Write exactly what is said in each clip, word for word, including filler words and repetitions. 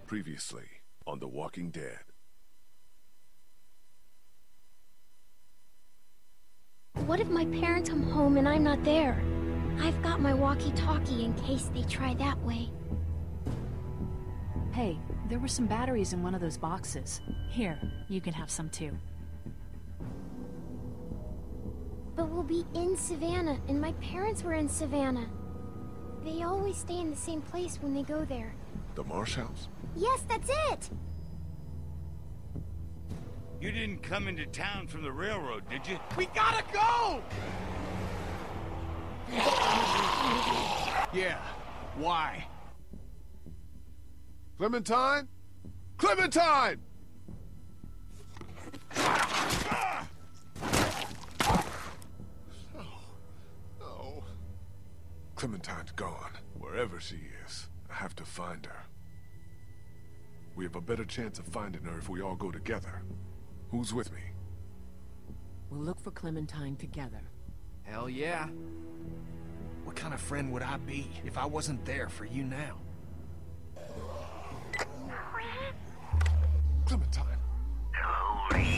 Previously on The Walking Dead. What if my parents come home and I'm not there? I've got my walkie-talkie in case they try that way. Hey, there were some batteries in one of those boxes. Here, you can have some too. But we'll be in Savannah, and my parents were in Savannah. They always stay in the same place when they go there. The Marsh House? Yes, that's it! You didn't come into town from the railroad, did you? We gotta go! Yeah, why? Clementine? Clementine! No. No. Clementine's gone. Wherever she is, I have to find her. We have a better chance of finding her if we all go together. Who's with me? We'll look for Clementine together. Hell yeah. What kind of friend would I be if I wasn't there for you now? Clementine. Hello, Lee.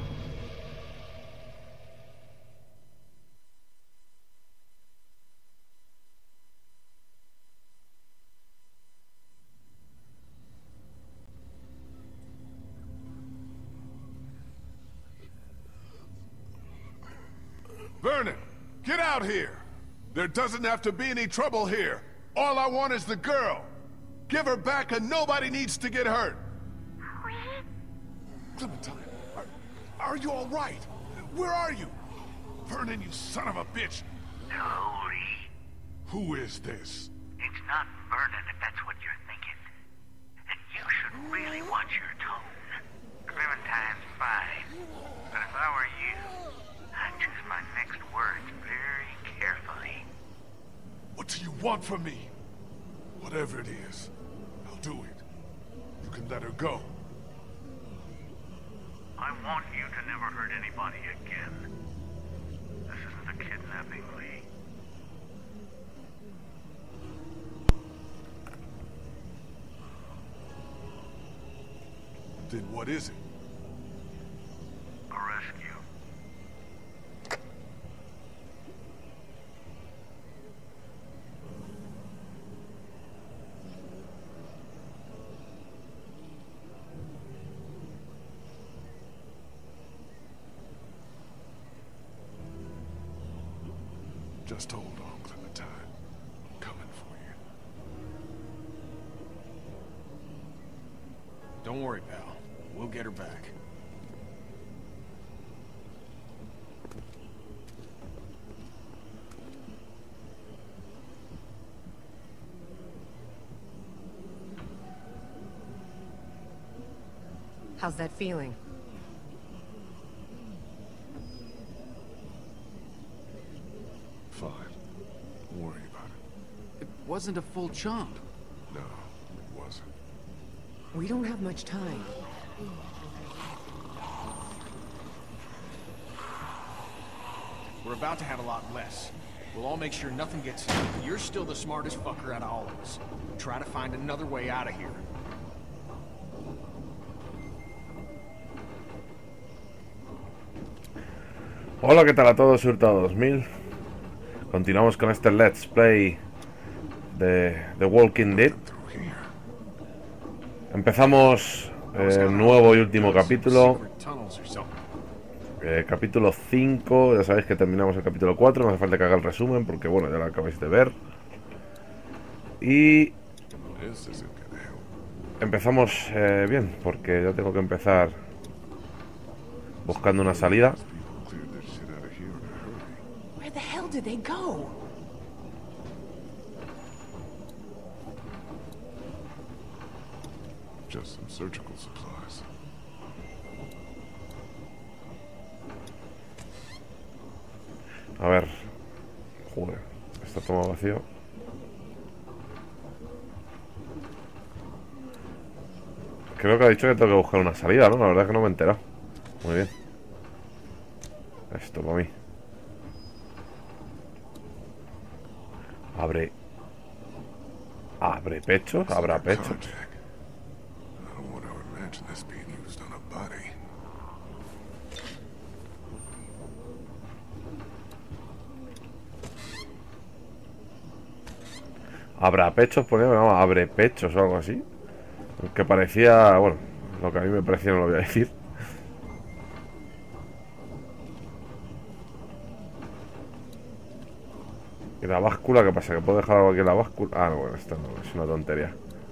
Vernon, get out here! There doesn't have to be any trouble here. All I want is the girl. Give her back and nobody needs to get hurt. Clementine, are, are you all right? Where are you? Vernon, you son of a bitch! Hello, Lee. Who is this? It's not Vernon, if that's what you're thinking. And you should really watch your tone. Clementine's fine. But if I were you, I'd choose my next words very carefully. What do you want from me? Whatever it is, I'll do it. You can let her go. I want you to never hurt anybody again. This isn't a kidnapping, Lee. Then what is it? A rescue. Just hold on, Clementine. I'm coming for you. Don't worry, pal. We'll get her back. How's that feeling? Fine. Don't worry about it. It wasn't a full chomp. No, it wasn't. We don't have much time. We're about to have a lot less. We'll all make sure nothing gets in. You're still the smartest fucker out of all of us. Try to find another way out of here. Hola, ¿qué tal a todos? Hurtado dos mil. Continuamos con este Let's Play de The Walking Dead. Empezamos el nuevo y último capítulo. Eh, capítulo cinco. Ya sabéis que terminamos el capítulo cuatro. No hace falta que haga el resumen porque, bueno, ya lo acabáis de ver. Y empezamos eh, bien, porque ya tengo que empezar buscando una salida. Where the hell did they go? Just some surgical supplies. A ver. Joder, está todo vacío. Creo que ha dicho que tengo que buscar una salida, ¿no? La verdad es que no me he enterado. Muy bien. Esto para mí. Abre. ¿Abre pechos? ¿Habrá pechos? imagine this being used on a body. Habrá pechos, ponía, no, abre pechos o algo así. Que parecía, bueno, lo que a mí me parecía no lo voy a decir. ¿Y la báscula qué pasa? ¿Que puedo dejar algo aquí en la báscula? Ah, no, bueno, esto no, es una tontería.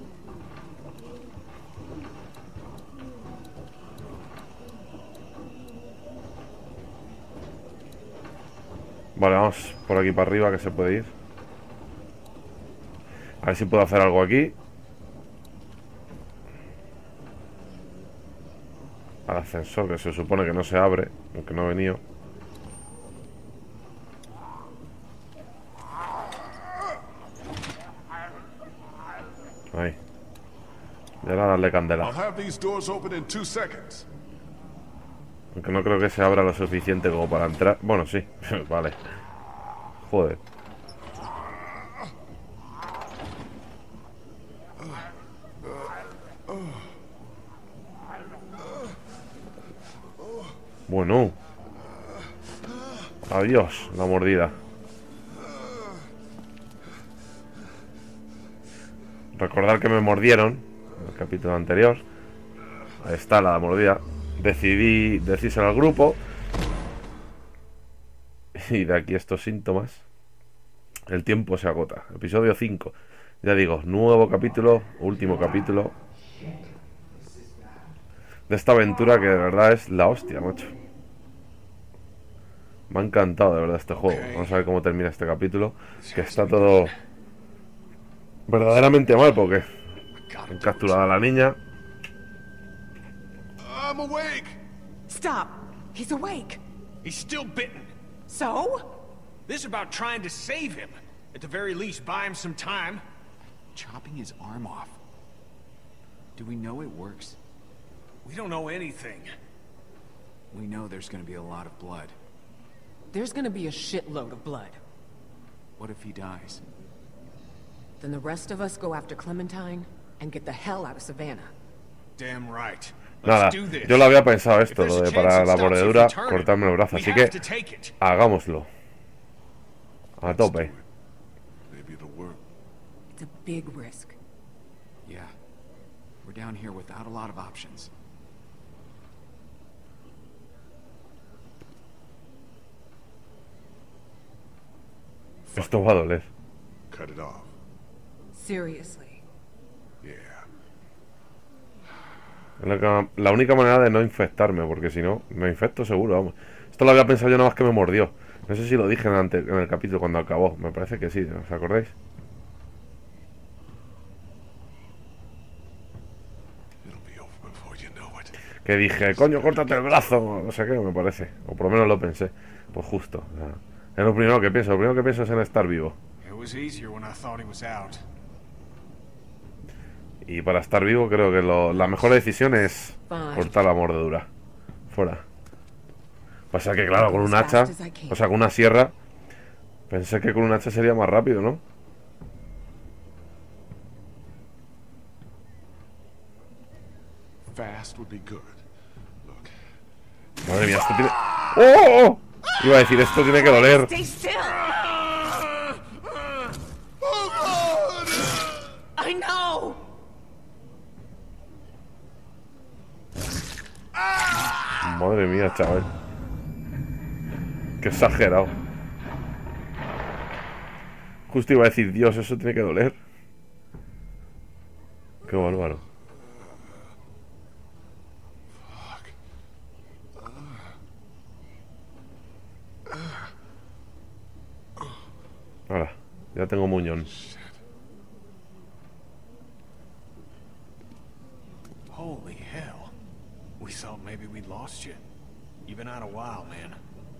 Vale, vamos por aquí para arriba que se puede ir. A ver si puedo hacer algo aquí. Al ascensor, que se supone que no se abre, aunque no he venido. Ahí. Y ahora darle candela. I'll have these doors open in two seconds. Aunque no creo que se abra lo suficiente como para entrar. Bueno, sí. Vale. Joder. Bueno. Adiós, la mordida. Recordar que me mordieron en el capítulo anterior. Ahí está la mordida. Decidí decírselo al grupo. Y de aquí estos síntomas. El tiempo se agota. Episodio cinco. Ya digo, nuevo capítulo, último capítulo de esta aventura que de verdad es la hostia, macho. Me ha encantado de verdad este juego. Vamos a ver cómo termina este capítulo. Que está todo verdaderamente mal porque han capturado a la niña. I'm awake. Stop! He's awake! He's still bitten. So? This is about trying to save him. At the very least, buy him some time. Chopping his arm off. Do we know it works? We don't know anything. We know there's gonna be a lot of blood. There's gonna be a shitload of blood. What if he dies? Then the rest of us go after Clementine and get the hell out of Savannah. Damn right. Nada, Let's do this. yo lo había pensado esto, If lo there's de a chance para it la stops you mordedura from turning, cortarme el brazo, we así have que to take it. hagámoslo. A tope. Maybe it'll work. It's a big risk. Yeah. We're down here without a lot of options. Esto va a doler. Cut it off. Seriously. Yeah. Es la, la única manera de no infectarme, porque si no, me infecto seguro, vamos. Esto lo había pensado yo nada más que me mordió. No sé si lo dije en, ante, en el capítulo cuando acabó. Me parece que sí, ¿os acordáis? Que dije, coño, córtate el brazo. No sé qué, me parece. O por lo menos lo pensé. Pues justo. O sea, es lo primero que pienso. Lo primero que pienso es en estar vivo. Y para estar vivo creo que lo, la mejor decisión es cortar la mordedura. Fuera. Pasa que claro, con un hacha, o sea, con una sierra, pensé que con un hacha sería más rápido, ¿no? Madre mía, esto tiene... ¡Oh! Iba a decir, esto tiene que doler. I know. Madre mía, chaval. Qué exagerado. Justo iba a decir, Dios, eso tiene que doler. Qué bárbaro. Ahora, ya tengo muñón. Holy hell. We thought maybe we'd lost you. You've been out a while, man.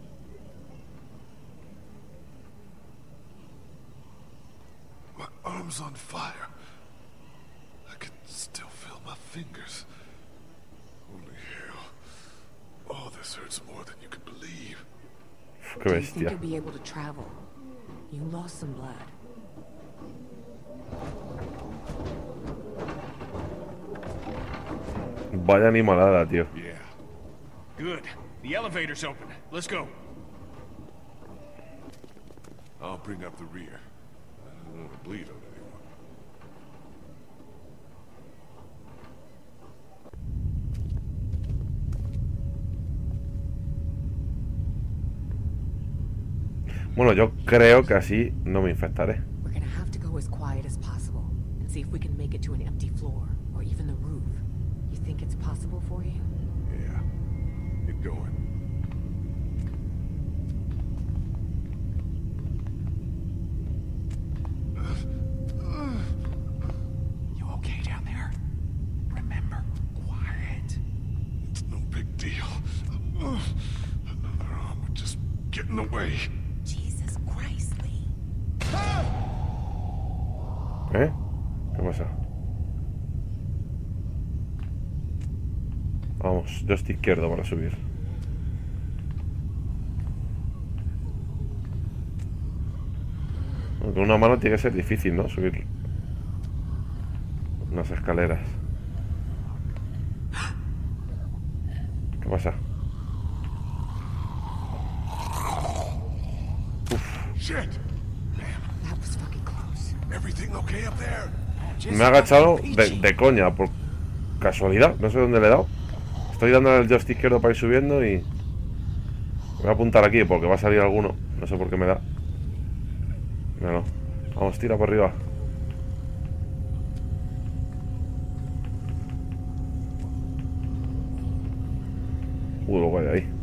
My arm's on fire. I can still feel my fingers. Holy hell. Oh, this hurts more than you can believe. Qué Do you think bestia. you'll be able to travel? You lost some blood. Vaya animalada, tío. Yeah. Good. The elevator's open. Let's go. I'll bring up the rear. I don't want to bleed on anyone. Bueno, yo creo que así no me infectaré. We're gonna have to go as quiet as possible and see if we can make it to an empty floor or even the roof. You think it's possible for you? Yeah. Get going. You okay down there? Remember, quiet. It's no big deal. Another arm would just get in the way. Jesus Christ, Lee. ¿Eh? ¿Qué pasa? Vamos, yo estoy izquierdo para subir. Con una mano tiene que ser difícil, ¿no? Subir unas escaleras. ¿Qué pasa? Shit. That was fucking close. Everything okay up there? Me he agachado de, de coña, por casualidad. No sé dónde le he dado. Estoy dándole el joystick izquierdo para ir subiendo y... voy a apuntar aquí porque va a salir alguno. No sé por qué me da. Míralo. Vamos, tira por arriba. Uh, lo guay ahí.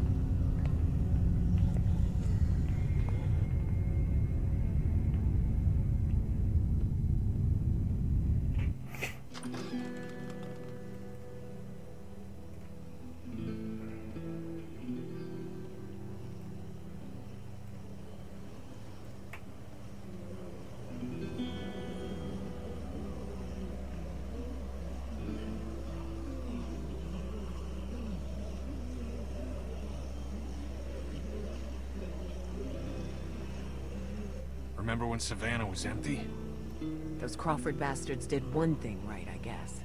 Remember when Savannah was empty? Those Crawford bastards did one thing right, I guess.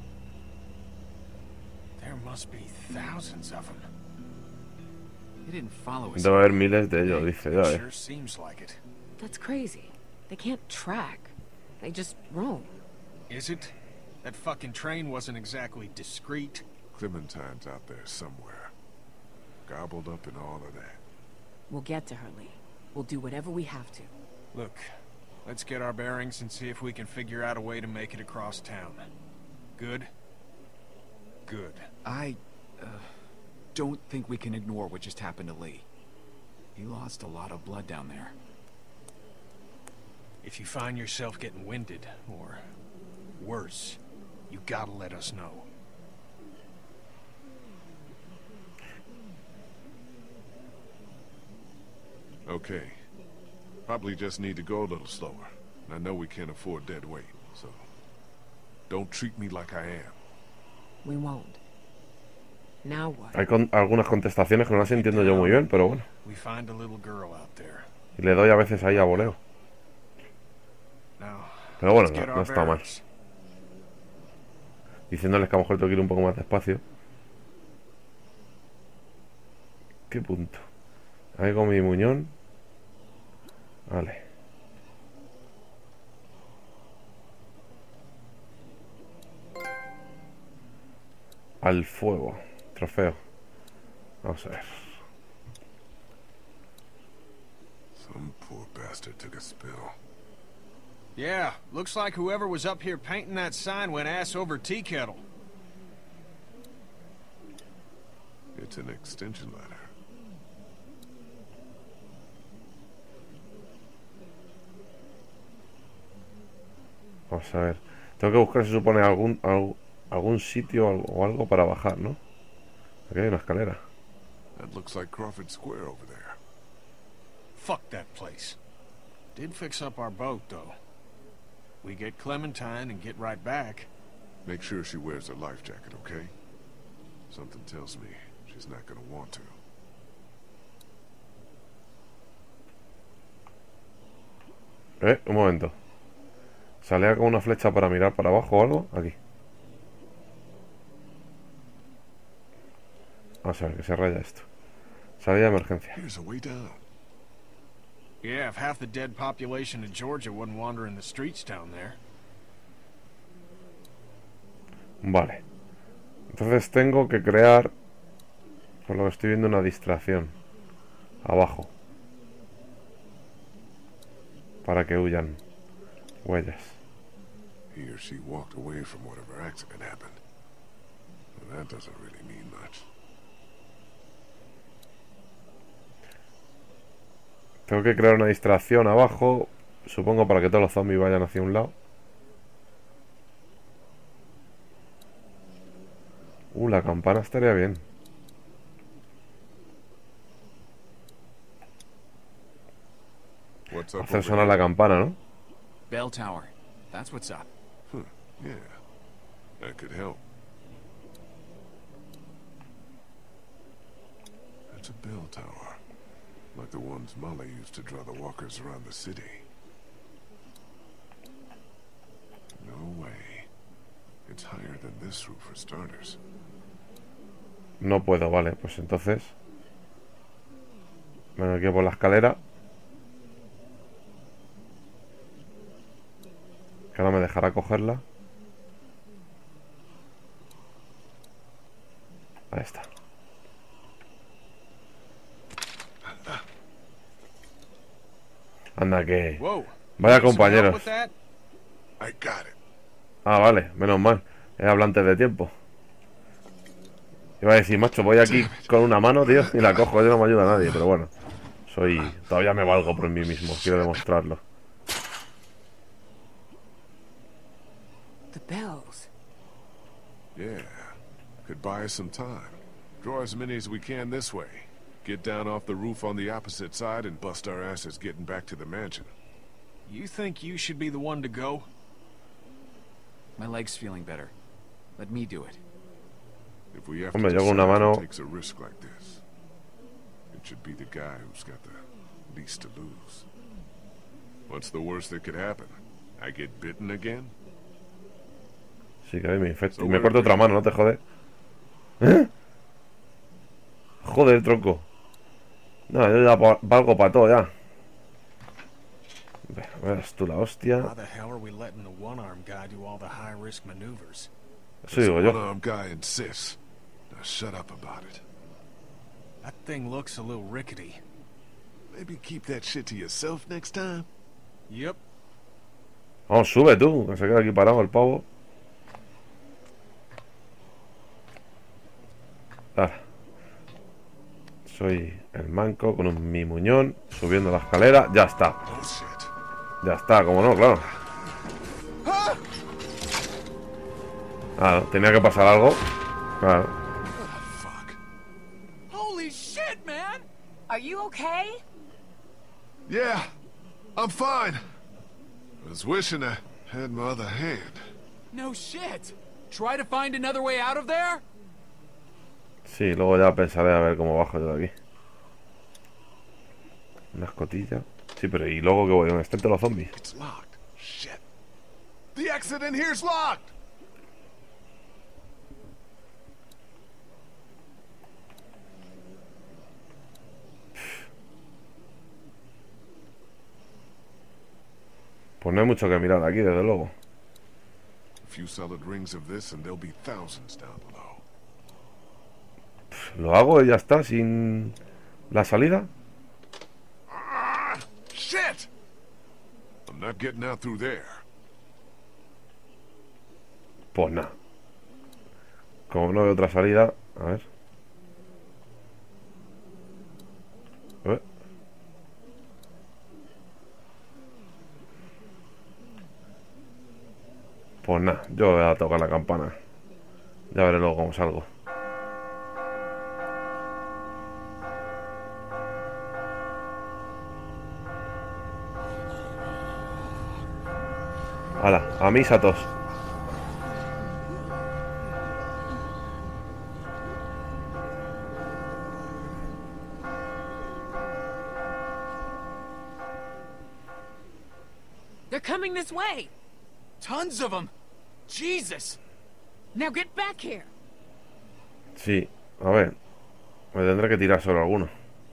There must be thousands of them. They didn't follow us. Debe haber miles de ellos, dice ya, eh. Sure seems like it. That's crazy. They can't track. They just roam. Is it? That fucking train wasn't exactly discreet. Clementine's out there somewhere. Gobbled up in all of that. We'll get to her, Lee. We'll do whatever we have to. Look, let's get our bearings and see if we can figure out a way to make it across town. Good? Good. I uh, don't think we can ignore what just happened to Lee. He lost a lot of blood down there. If you find yourself getting winded, or worse, you gotta let us know. Okay. Probably just need to go a little slower. I know we can't afford dead weight, so... don't treat me like I am. We won't. Now what? Hay con algunas contestaciones que no las entiendo yo muy bien, pero bueno. We find a little girl out there. Y le doy a veces ahí a voleo. Now, Pero bueno, let's get no, our no está mal. bearings. Diciéndoles que a lo mejor tengo que ir un poco más despacio. ¿Qué punto? Ahí con mi muñón. Vale. Al fuego. Trofeo. Vamos a ver. Some poor bastard took a spill. Yeah, looks like whoever was up here painting that sign went ass over tea kettle. It's an extension ladder. Vamos a ver. Tengo que buscar, se supone, algún algún, algún sitio o algo, o algo para bajar, ¿no? Aquí hay una escalera. That looks like Crawford Square over there. Fuck that place. Did fix up our boat, though. We get Clementine and get right back. Make sure she wears her life jacket, okay? Something tells me she's not gonna want to. Eh, un momento. ¿Salía con una flecha para mirar para abajo o algo? Aquí. Vamos a ver que se raya esto. Salida de emergencia. Here's a way down. Yeah, if half the dead population of Georgia wouldn't wander in the streets down there. Vale. Entonces tengo que crear, por lo que estoy viendo, una distracción abajo para que huyan huellas. He or she walked away from whatever accident happened. Well, that doesn't really mean much. Tengo que crear una distracción abajo, supongo para que todos los zombies vayan hacia un lado. Uh, la campana estaría bien. Hacer sonar la campana, ¿no? Bell tower. That's what's up. Huh, yeah. That could help. That's a bell tower. Like the ones Molly used to draw the walkers around the city. No way. It's higher than this roof for starters. No puedo, vale, pues entonces me voy aquí por la escalera, que ahora me dejará cogerla. Ahí está. Anda que... Vaya compañeros. Ah, vale, menos mal. He hablado antes de tiempo. Iba a decir, macho, voy aquí con una mano, tío, y la cojo. Yo no me ayuda a nadie, pero bueno. Soy... Todavía me valgo por mí mismo. Quiero demostrarlo. The bells. Yeah. Could buy us some time. Draw as many as we can this way. Get down off the roof on the opposite side and bust our asses getting back to the mansion. You think you should be the one to go? My leg's feeling better. Let me do it. If we have Hombre, to yo con una decide mano... who takes a risk like this, it should be the guy who's got the least to lose. What's the worst that could happen? I get bitten again? Sí, que a mí me infecta. Y me corto otra mano, no te jode. ¿Eh? Joder, tronco. No, yo ya valgo para todo, ya. Verás tú la hostia. Eso digo yo. Shut up about it. That thing looks a little rickety. Maybe keep that shit to yourself next time. Yep. Vamos, sube tú, que se queda aquí parado el pavo. Ahora. Soy el manco con un mi muñón subiendo la escalera. Ya está. Ya está, como no, claro. Ah, tenía que pasar algo. Claro. Are you okay? Yeah, I'm fine. I was wishing I had my other hand. No shit. Try to find another way out of there? Sí, luego ya pensaré a ver cómo bajo yo de aquí. Una escotilla. Sí, pero ¿y luego qué voy? ¿Dónde están todos los zombies? It's locked. Shit. The exit in here's locked. Pues no hay mucho que mirar aquí, desde luego. A few solid rings of this and there'll be thousands down below. Lo hago y ya está, sin la salida. Ah, shit! I'm not getting out through there. Pues nada. Como no veo otra salida, a ver. A ver. Pues nada, yo voy a tocar la campana. Ya veré luego cómo salgo. Hala, a misa todos. They're coming this way. Tons of them. Jesus. Now get back here. Sí, a ver. Me tendré que tirar solo alguno.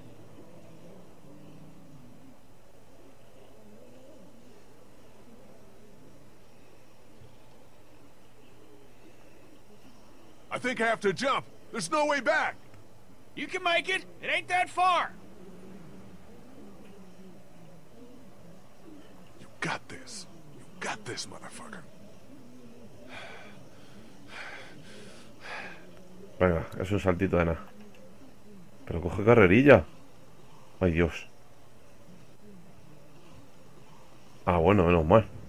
I think I have to jump. There's no way back. You can make it. It ain't that far. You got this. You got this, motherfucker. Venga, es un saltito de nada. Pero coge carrerilla. Ay, Dios. Ah, bueno, menos mal.